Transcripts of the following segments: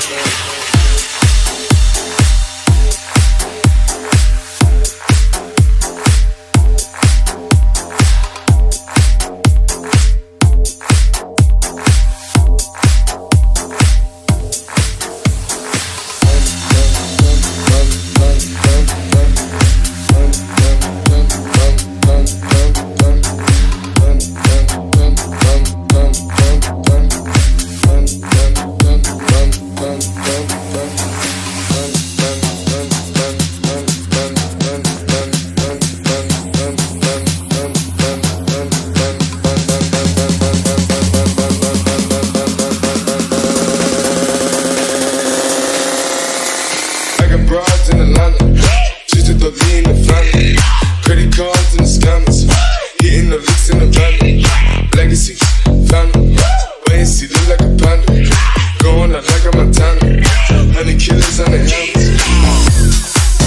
Broads in Atlanta, just to the lean in the family. Credit cards and the scammers, hitting the licks in the van. Legacy, family, wait and see, look like a panda. Going out like a Montana, 100 killers on the helmets.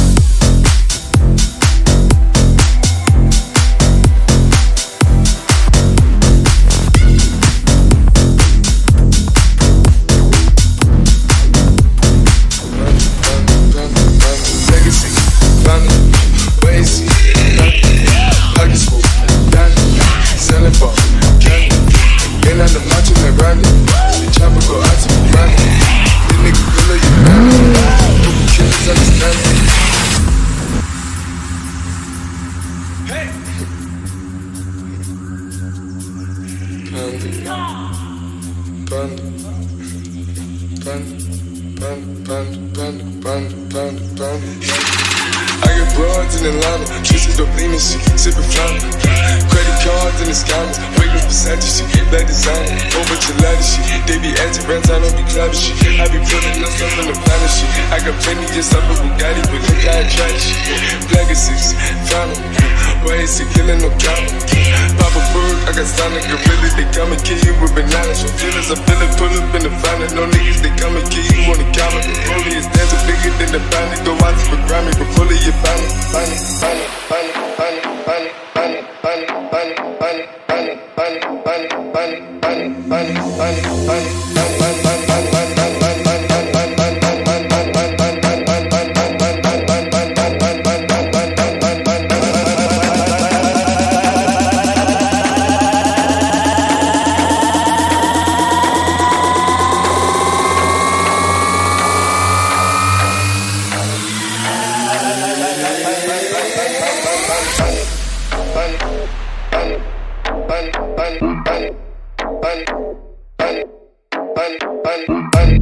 I got broads in Atlanta, twisted up lean and shit, sippin' flannel. Credit cards and the scammers, waiting for Santos shit, that designer, over to ladder shit. They be anti-brands, I don't be clapping shit. I be putting myself in the planet shit. I got plenty just up a Bugatti, but look how I try shit. Legacies, family, why is he killing no camera? Papa Berg, I got Sonic Gorilla, they come and kill you with bananas. Your feelings, I feel it, pull up in the family. No niggas, they come and kill you on the camera. The rollie is dancing bigger than the bandit. Go out to the Grammy, but pull it, you find it. Bun.